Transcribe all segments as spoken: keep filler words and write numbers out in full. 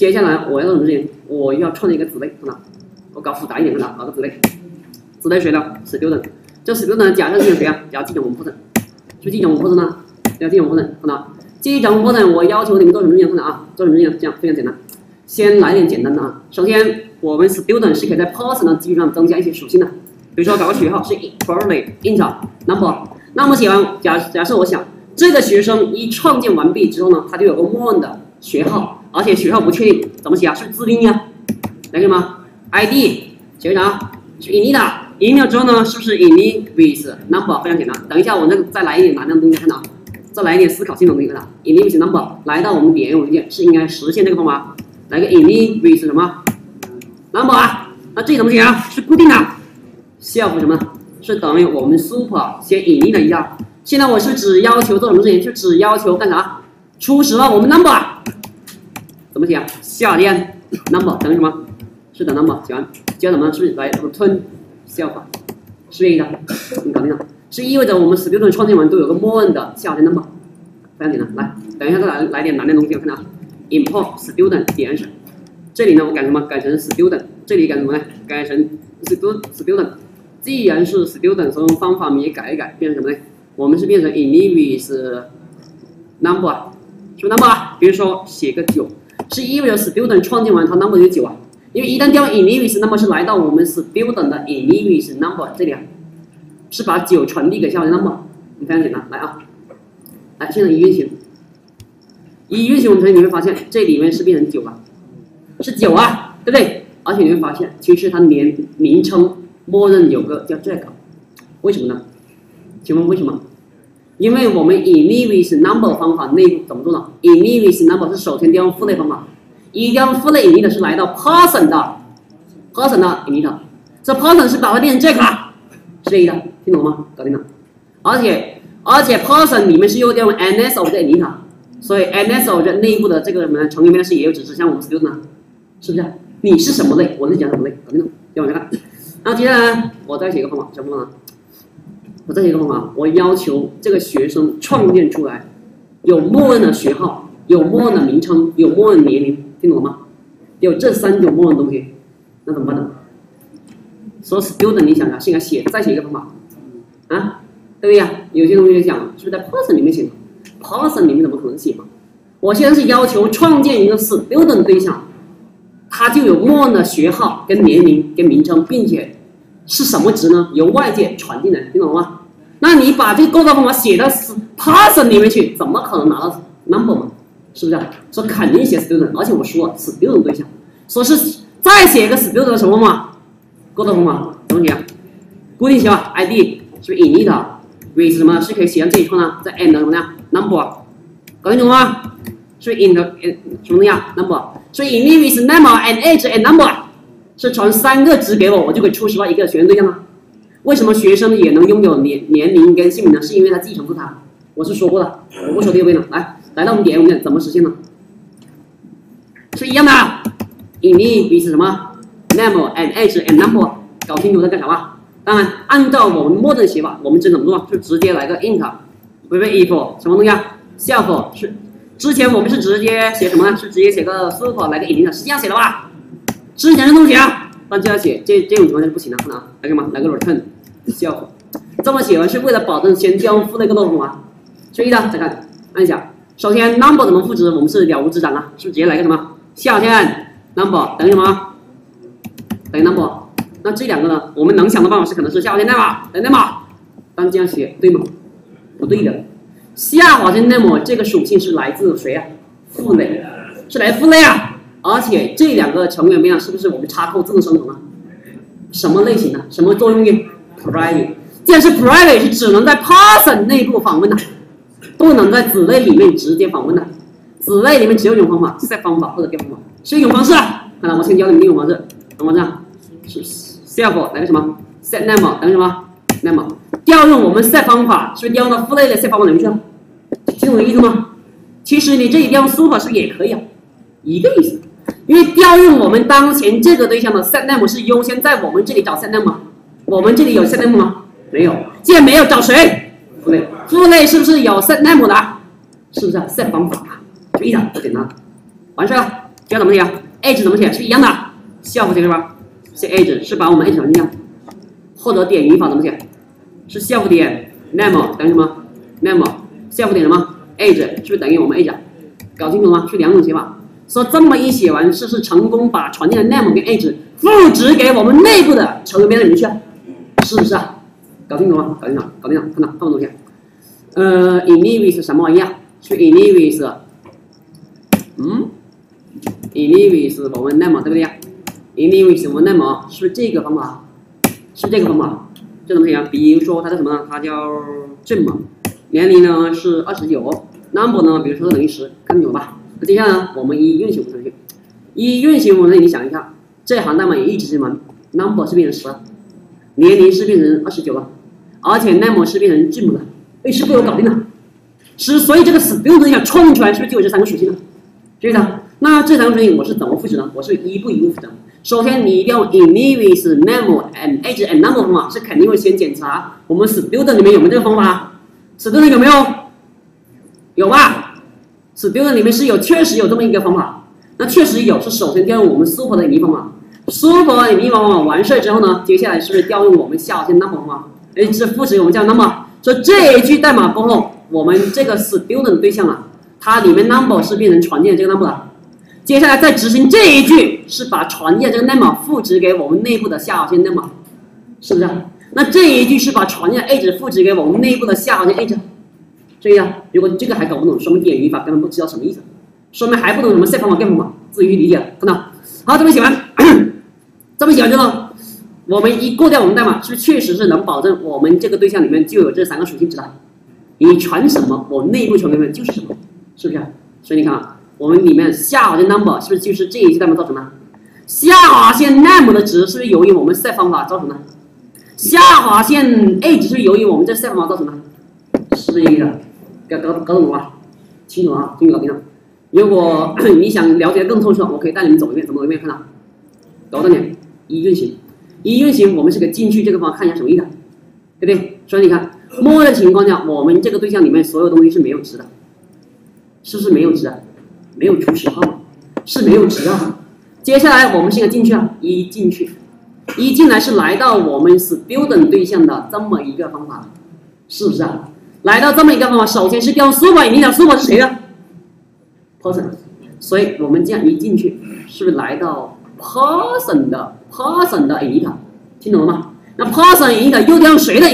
接下来我要做什么事情？我要创建一个子类，看到？我搞复杂一点，看到？搞个子类，子类谁呢 ？student。这 student 假设是谁啊？假计讲文 person， 是计讲文 person 呢？要计讲文 person， 看到？计讲文 person， 我要求你们做什么事情？看到啊？做什么事情？这样非常简单。先来点简单的啊。首先，我们 student 是可以在 person 的基础上增加一些属性的，比如说搞个学号是 equally int number。那么写完，假假设我想这个学生一创建完毕之后呢，他就有个默认的学号，而且学号不确定，怎么写啊？是自定义啊？来什么 ？I D 写啥？是 init 的。init 了之后呢，是不是 init with number 非常简单？等一下我再再来一点难的东西，看到？再来一点思考性的东西，看到 ？init with number 来到我们点文件是应该实现这个方法，来个 init with 什么 number 啊？那这里怎么写啊？是固定的 self 什么？是等于我们 super 先 init 了一下。现在我是只要求做什么事情？是只要求干啥？初始了我们 number 怎么写啊？下列 number 等于什么？是等 number 写完，接着怎么是来 return self 是一的，你搞定了。是意味着我们 student 创建完都有个默认的下列 number， 非常简单。来，等一下再来来点难的东西，我看到 import student 点是，这里呢我改什么？改成 student， 这里改什么呢？改成 student。既然是 student， 所以方法我们也改一改，变成什么呢？我们是变成 init with number， 什么 number 啊？比如说写个九，是意味着 student 创建完它 number 就九啊。因为一旦调 init with number 是来到我们 student 的 init with number 这里啊，是把九传递给下列 number， 非常简单。来啊，来现在一运行，一运行我们你会发现这里面是变成九了，是九啊，对不对？而且你会发现其实它连名称默认有个叫这个，为什么呢？请问为什么？因为我们 init with number 方法内部怎么做呢 ？init with number 是首先调用父类方法，一调用父类 init 是来到 person 的 person 的 init， 这 person 是把它变成这个，是 A 的，听懂吗？搞定了。而且而且 person 里面是又调用 ns of the init， 所以 ns of the 内部的这个什么成员面是也有指示，像我们 student 是不是？你是什么类？我是讲什么类？搞定了。再往下看，然后接下来我再写一个方法，什么方法？我再写一个方法，我要求这个学生创建出来有默认的学号，有默认的名称，有默认年龄，听懂了吗？有这三种默认东西，那怎么办呢？所以 student 你想想，现在写再写一个方法啊，对不对呀？有些东西讲是不是在 person 里面写的 ？person 里面怎么可能写嘛？我现在是要求创建一个 student 对象，它就有默认的学号、跟年龄、跟名称，并且是什么值呢？由外界传进来，听懂了吗？那你把这个构造方法写到 person 里面去，怎么可能拿到 number 嘛？是不是？所以肯定写 student， 而且我说了 student 对象，说是再写一个 student 的什么嘛？构造方法怎么写？固定写吧 ，I D 是不是 init with 什么？是可以写上这一串呢？在 and 什么呀 ？number， 搞清楚了吗？是 in 的什么东西啊 ？number， 所以 init with number and age and number 是传三个值给我，我就可以初始化一个学生对象了。为什么学生也能拥有年年龄跟姓名呢？是因为它继承是它，我是说过的，我不说第二遍了。来，来到我们点，我们怎么实现呢？是一样的 ，init with 什么 name and age and number， 搞清楚在干啥吧？当然，按照我们默认写法，我们真怎么做？就直接来个 int， 不是 if 什么东西啊 ？self 是之前我们是直接写什么呢？是直接写个 super 来个 init， 是这样写的吧？之前是这么写啊，但这样写这这种情况下是不行的，看啊，来干嘛？来个 return self， 这么写完是为了保证先调用父类构造方法。注意的，再看按一下，首先 number 怎么赋值？我们是了如指掌啊，是不是直接来个什么下线 number 等于什么？等于 number。那这两个呢？我们能想的办法是可能是下划线 name 等于 name， 但这样写对吗？不对的。下划线 name 这个属性是来自谁啊？父类，是来自父类啊。而且这两个成员面是不是我们插扣自动生成啊？什么类型的？什么作用域 ？private。既然是 private， 是只能在 person 内部访问的，不能在子类里面直接访问的。子类里面只有一种方法 ，set 方法或者调方法，是一种方式啊。看来我先教你们另一种方式，什么方式啊？是 self 来个什么 set name 等于什么 name， 调用我们 set 方法，是不是调用到父类的 set 方法里面去了？听懂我的意思吗？其实你这里调用 super 是不是也可以啊？一个意思。因为调用我们当前这个对象的 set name 是优先在我们这里找 set name 吗？我们这里有 set name 吗？没有。既然没有，找谁？父类。父类是不是有 set name 的？是不是、啊、set 方法？注意的，不简单。完事了。 这怎么写啊 ？age 怎么写？是一样的 ，self 这个是吧？是 age 是把我们 age 传进去，或者点语法怎么写？是 self 点 name 等于什么 ？name self 点什么 age 是不是等于我们 age？ 搞清楚了吗？是两种写法。说这么一写完，是不是成功把传进的 name 跟 age 复制给我们内部的成员边的人去啊？是不是啊？搞清楚吗？搞清楚，搞清楚，看到看到东西。呃 ，init with 什么玩意啊？是 init with， 嗯 ，init with 我们 name 对不对呀 ？init with 我们 name 是不是这个方法？是不是这个方法？这怎么写啊？比如说它叫什么呢？它叫 Jim， 年龄呢是二十九 ，number 呢，比如说等于十，看清楚吧？那接下来呢，我们一运行程序，一运行程序，你想一下，这行代码也一直是什么 ？number 是变成十了，年龄是变成二十九了，而且 name 是变成 Jim 了，哎，是被我搞定了。是，所以这个 student 要创出来，是不是就有这三个属性了？是不是啊？那这三个属性我是怎么复制的？我是一步一步复制的。首先，你一定要 init with name and age and number 方法，是肯定会先检查我们 student 里面有没有这个方法 ？student 有没有？有吧 ？student 里面是有，确实有这么一个方法。那确实有，是首先调用我们 super 的 init 方法 ，super init 方法完事之后呢，接下来是不是调用我们下线 number 方法？哎，是复制我们叫 number。所以这一句代码过后，我们这个 student 对象啊，它里面 number 是变成传进这个 number 的。接下来再执行这一句，是把传进这个 name 复制给我们内部的下划线 name， 是不是？那这一句是把传进 age 复制给我们内部的下划线 age。注意啊，如果这个还搞不懂，说明点语法根本不知道什么意思，说明还不懂什么 set 方法、get 方法，自己去理解了，看到？好，这么写完，这么写完之后，我们一过掉我们代码，是不是确实是能保证我们这个对象里面就有这三个属性值的？你传什么，我内部成员就是什么，是不是？所以你看啊。我们里面下划线 number 是不是就是这一句代码造成的？下划线 name 的值是不是由于我们 set 方法造成的？下划线 age 是不是由于我们这 set 方法造成的？是不是这个？搞搞搞懂了吧？清楚啊，清楚搞定了。如果你想了解更透彻，我可以带你们走一遍，怎么走一遍？看到？搞懂点，一运行，一运行，我们是给进去这个方法看一下什么意思，对不对？所以你看，默认情况下，我们这个对象里面所有东西是没有值的，是不是没有值的？没有初始号，是没有值啊。接下来我们现在进去啊，一进去，一进来是来到我们 student 对象的这么一个方法，是不是啊？来到这么一个方法，首先是调 super， 你讲 super 是谁的 ？person， 所以我们这样一进去，是不是来到 person 的 person 的 init？ 听懂了吗？那 person init 又调用谁的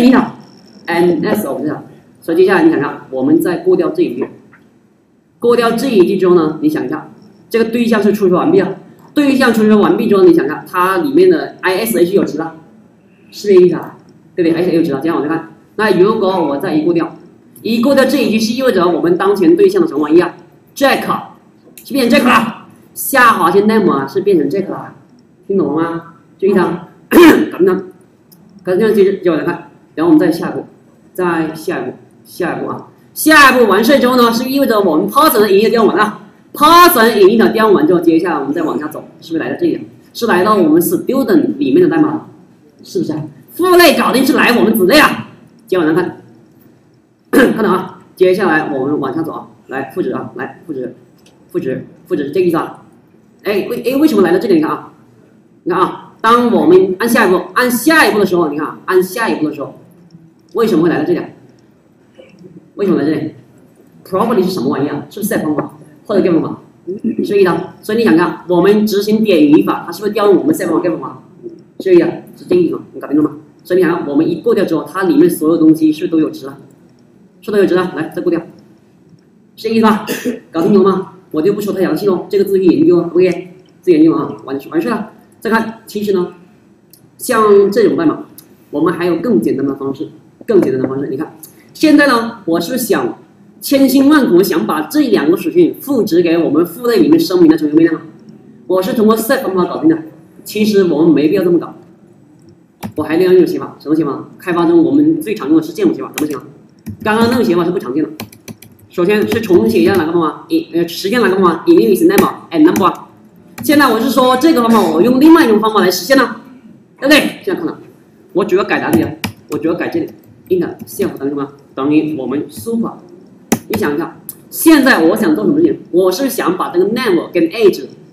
init？ns of 这样，所以接下来你想想，我们再过掉这一句。过掉这一句之后呢，你想一下，这个对象是输出完毕啊。对象输出完毕之后，你想一下，它里面的 ish 有值了，是这意思啊？对不对 ？ish 有值了，这样我再看。那如果我再一过掉，一过掉这一句是意味着我们当前对象的什么玩意啊 ？Jack 是变成 Jack 了，下划线 name 啊是变成 Jack 了，听懂了吗？注意它，搞定它。搞定它，接着接着来看，然后我们再下一步，再下一步，下一步啊。下一步完事之后呢，是意味着我们 person 的 init 调完了 ，person init 调完之后，接下来我们再往下走，是不是来到这里？是来到我们 student 里面的代码，是不是？父类搞定是来我们子类啊。接往上看，看到啊？接下来我们往下走啊，来复制啊，来复制，复制，复制是这个意思啊。哎，为哎为什么来到这里？你看啊，你看啊，当我们按下一步，按下一步的时候，你看啊，按下一步的时候，为什么会来到这里？为什么来这里 ？property 是什么玩意啊？是不是 set 方法或者 get 方法？是一的。所以你想看，我们执行点语法，它是不是调用我们 set 方法 get 方法？是一的，是这个意思，你搞定了吗？所以你想看，我们一过掉之后，它里面所有东西是不是都有值了？是都有值了，来再过掉，是这个意思吧？搞清楚了吗？我就不说太详细了，这个自己研究 ，OK， 自己研究啊，完完事了。再看，其实呢，像这种代码，我们还有更简单的方式，更简单的方式，你看。现在呢，我是不是想千辛万苦想把这两个属性复制给我们父类里面声明的成员变量？我是通过 set 方法搞定的。其实我们没必要这么搞，我还利用一种写法，什么写法？开发中我们最常用的是这种写法，怎么写法？刚刚那个写法是不常见的。首先是重写一下哪个方法？一呃实现哪个方法 ？init with name and number。现在我是说这个方法我用另外一种方法来实现呢，对不对？现在看到，我主要改哪里啊？我主要改这里 ，int self 等于什么？等于我们 super， 你想一下，现在我想做什么事情？我是想把这个 name 跟 age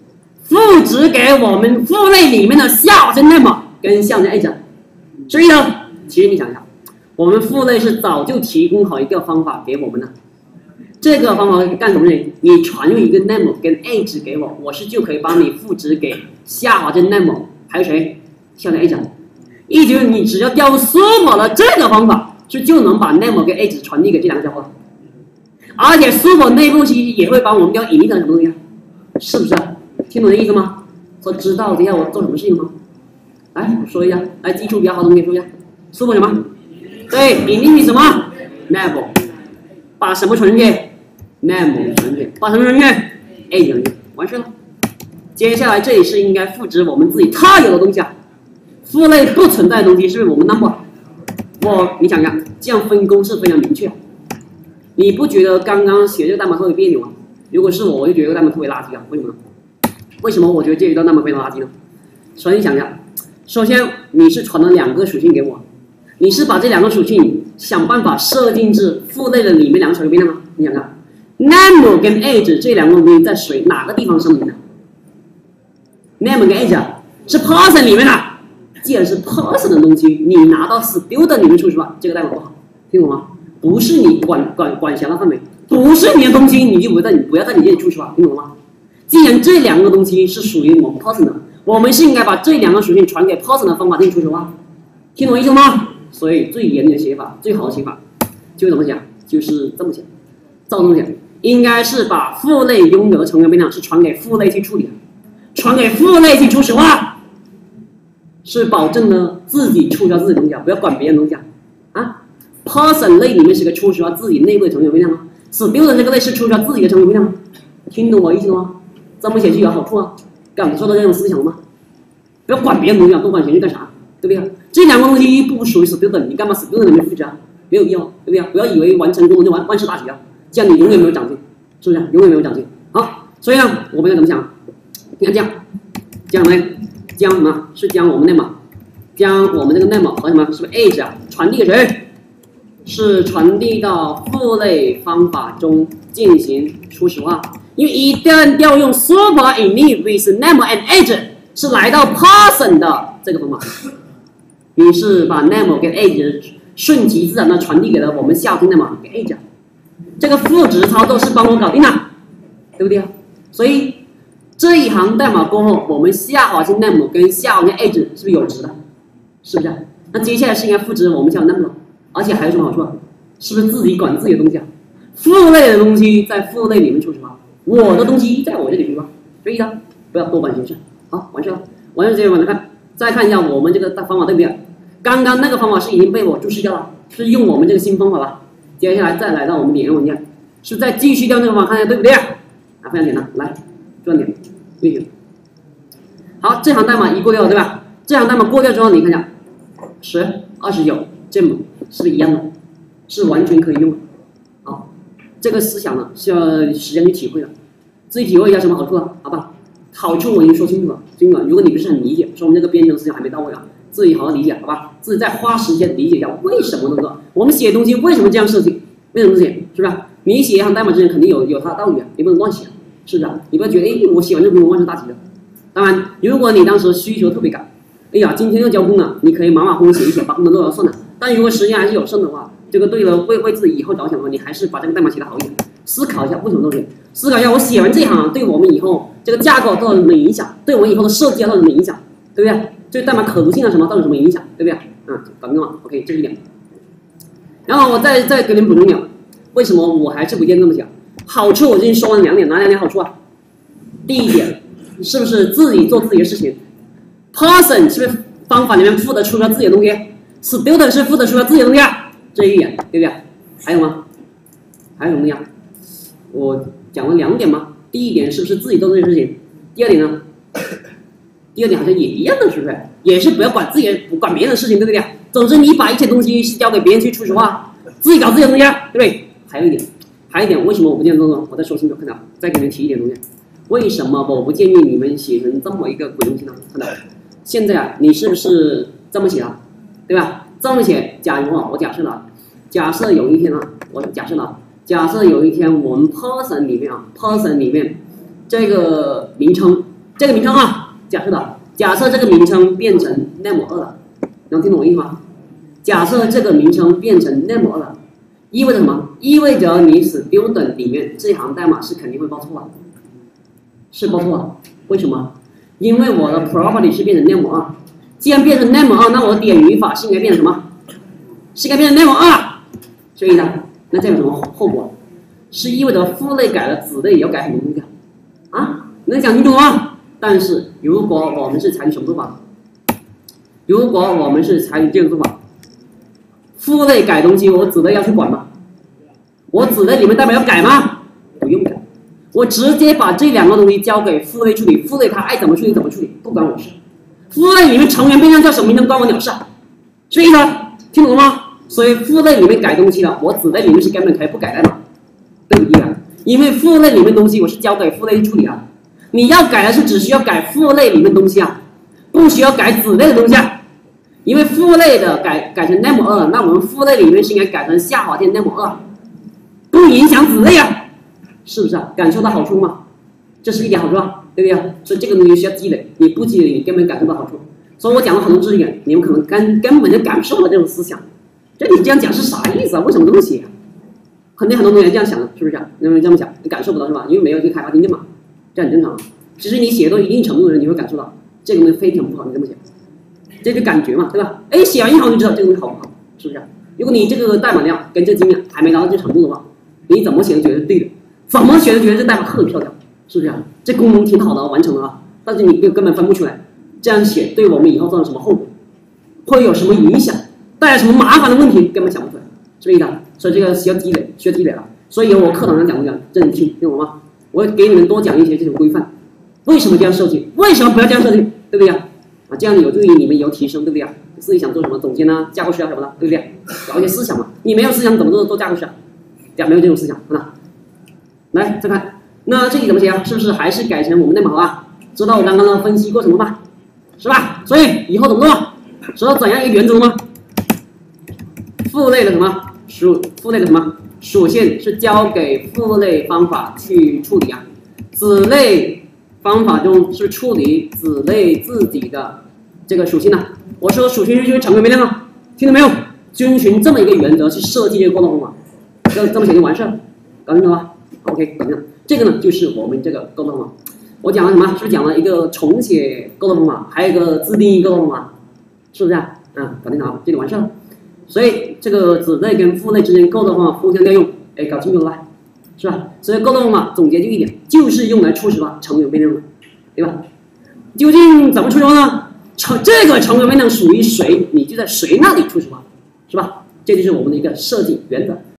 复制给我们父类里面的下划线 name 跟下划线 age。所以呢，其实你想一下，我们父类是早就提供好一个方法给我们的。这个方法干什么呢？你传入一个 name 跟 age 给我，我是就可以帮你复制给下划线 name， 还有谁？下划线 age。也就是你只要调用 super 的这个方法，是就能把 name 跟 age 传递给这两个家伙。而且 super 内部信息也会帮我们调隐匿成什么东西啊？是不是啊？听懂这意思吗？说知道接下来我做什么事情吗？来，我说一下，来基础比较好的同学说一下 ，super 什么？对，隐匿什么 ？name， 把什么传进去 ？name 传进去，把什么传进去 ？age 传进去，完事了。接下来这里是应该复制我们自己特有的东西啊，父类不存在的东西是不是我们 number？ 我你想想，这样分工是非常明确。你不觉得刚刚写这个代码特别别扭吗？如果是我，我就觉得这个代码特别垃圾啊！为什么呢？为什么我觉得这一段代码非常垃圾呢？首先你想一下，首先你是传了两个属性给我，你是把这两个属性想办法设定至父类的里面两个属性变量吗？你想看 ，name 跟 age 这两个东西在谁哪个地方声明的 ？name 跟 age 是 person 里面的，既然是 person 的东西，你拿到 student 里面出去吧，这个代码不好，听懂吗？不是你管管管辖的范围，不是你的东西，你就不在你不要在你这里出去吧，听懂了吗？既然这两个东西是属于我们 person 的，我们是应该把这两个属性传给 person 的方法进行出去吧，听懂意思吗？所以最严的写法，最好的写法就怎么讲，就是这么写，照这么写，应该是把父类拥有的成员变量是传给父类去处理的，传给父类去初始化，是保证呢自己触销自己的东西啊，不要管别人东西啊。啊 ，person 类里面是个初始化自己内部的成员变量吗 ？student 这个类是初始化自己的成员变量吗？听懂我意思了吗？这么写就有好处啊，感受到这种思想了吗？不要管别人东西啊，多管闲事干啥？对不对？这两个东西不属于 student， 你干嘛 student 里面复制啊？没有必要，对不对？不要以为完成功了就完万事大吉啊，这样你永远没有长进，是不是？永远没有长进。好，所以呢，我们要怎么想？你看这样，这样什么呢？将什么？是将我们 name， 将我们这个 name 和什么？是不是 age 啊？传递给谁？是传递到父类方法中进行初始化。因为一旦调用 super init with name and age 是来到 person 的这个方法，你是把 name 跟 age 顺其自然的传递给了我们下听的嘛？给 age， 这个赋值操作是帮我搞定的，对不对啊？所以这一行代码过后，我们下划线 name 跟下划线 age 是不是有值的？是不是？那接下来是应该赋值我们下划线 name， 而且还有什么好处啊？是不是自己管自己的东西啊？父类的东西在父类里面处置吧，我的东西在我这里去吧，所以呢，不要多管闲事。好，完事了，完事这个往下看，再看一下我们这个方法对不对？刚刚那个方法是已经被我注释掉了，是用我们这个新方法了。接下来再来到我们点文件，是再继续调这个方法，看一下对不对？啊，非常简单，来转点运行。好，这行代码一过掉对吧？这行代码过掉之后，你看一下，十、二十九，这么是不是一样的？是完全可以用的。好，这个思想呢需要时间去体会的，自己体会一下什么好处啊？好吧，好处我已经说清楚了，清楚了。如果你不是很理解，说我们这个编程思想还没到位啊，自己好好理解，好吧？自己再花时间理解一下为什么能够我们写东西为什么这样设计，为什么写，是不是？你写一行代码之前肯定有有它的道理啊，你不能乱写，是不是？你不要觉得哎，我写完这个功能万事大吉了。当然，如果你当时需求特别赶，哎呀，今天要交功了，你可以马马虎虎写一写，把功能都要算了。但如果时间还是有剩的话，这个对了，为为自己以后着想的话，你还是把这个代码写得好一点，思考一下为什么这么写，思考一下我写完这一行对我们以后这个架构造成什么影响，对我们以后的设计造成什么影响，对不对？这个代码可读性啊什么造成什么影响，对不对？嗯，搞定了 ，OK， 这是一点。然后我再再给你们补充一点，为什么我还是不建议这么讲？好处我已经说完两点，哪两点好处啊？第一点，是不是自己做自己的事情 ？Person 是不是方法里面负责出了自己的东西 ？Student 是负责出了自己的东西啊？这一点对不对？还有吗？还有什么呀？我讲了两点吗？第一点是不是自己做这件事情？第二点呢？第二点好像也一样的，是不是？也是不要管自己不管别人的事情，对不对？总之你把一切东西交给别人去初始化，自己搞自己的东西，对不对？还有一点，还有一点，为什么我不建议这种？我再说清楚，看到？再给你们提一点东西。为什么我不建议你们写成这么一个鬼东西呢？看到？现在啊，你是不是这么写了，对吧？这么写，假如啊，我假设了，假设有一天啊，我假设了，假设有一天我们 person 里面啊 ，person 里面这个名称这个名称啊，假设的，假设这个名称变成 name 二了，能听懂我意思吗？假设这个名称变成 name 二了，意味着什么？意味着你 student 里面这行代码是肯定会报错啊，是报错啊？为什么？因为我的 property 是变成 name 二，既然变成 name 二，那我的点语法是应该变成什么？是应该变成 name 二，所以呢，那这有什么后果？是意味着父类改了，子类也要改很多东西啊？能讲清楚吗？但是如果我们是采取什么做法？如果我们是采取这个做法，父类改东西，我子类要去管吗？我子类里面代表要改吗？不用改，我直接把这两个东西交给父类处理，父类他爱怎么处理怎么处理，不关我事。父类里面成员变量叫什么名称关我鸟事啊？是意思听懂了吗？所以父类里面改东西了，我子类里面是根本可以不改代码，对不对啊？因为父类里面东西我是交给父类去处理啊。你要改的是只需要改父类里面东西啊，不需要改子类的东西啊。因为父类的改改成 name 二，那我们父类里面是应该改成下划线 name 二，不影响子类啊，是不是啊？感受到好处吗？这是一点好处啊，对不对啊？所以这个东西需要积累，你不积累你根本感受不到好处。所以我讲了很多知识点，你们可能根根本就感受不到这种思想。这你这样讲是啥意思啊？为什么这么写啊？肯定很多同学这样想的，是不是啊？因为这么想，你感受不到是吧？因为没有一个开发经验嘛，这很正常。其实你写到一定程度的人，你会感受到这个东西非常不好，你这么写，这就感觉嘛，对吧？哎，写完一行就知道这个东西好不好，是不是啊？如果你这个代码量跟这经验还没达到这程度的话，你怎么写都觉得是对的，怎么写都觉得这代码特别漂亮，是不是啊？这功能挺好的，完成了啊，但是你根本分不出来，这样写对我们以后造成什么后果，会有什么影响，带来什么麻烦的问题，根本想不出来，是不是的？所以这个需要积累，需要积累了。所以我课堂上讲不讲，认真听，听懂吗？我会给你们多讲一些这种规范，为什么这样设计？为什么不要这样设计？对不对呀？啊，这样有助于你们以后提升，对不对呀？自己想做什么总监啊、架构师啊什么的，对不对？搞一些思想嘛。你没有思想怎么做做架构师啊？对呀，没有这种思想，是吧？来再看，那这里怎么写啊？是不是还是改成我们内码好啊？知道我刚刚的分析过程了吗？是吧？所以以后怎么做？知道怎样一个原则吗？父类的什么属父类的什么属性是交给父类方法去处理啊？子类方法中是处理子类自己的这个属性啊。我说属性就是成员变量啊，听到没有？遵循这么一个原则去设计这个沟通方法，这这么写就完事了，搞清楚了吧 ？OK， 搞定了。这个呢就是我们这个沟通方法。我讲了什么？是不是讲了一个重写沟通方法，还有一个自定义沟通方法，是不是啊？嗯，搞定了，这就完事了。所以这个子类跟父类之间沟通方法互相调用，哎，搞清楚了吧？是吧？所以沟通方法总结就一点，就是用来初始化成员变量的，对吧？究竟怎么初始化呢？成这个成员变量属于谁，你就在谁那里初始化，是吧？这就是我们的一个设计原则。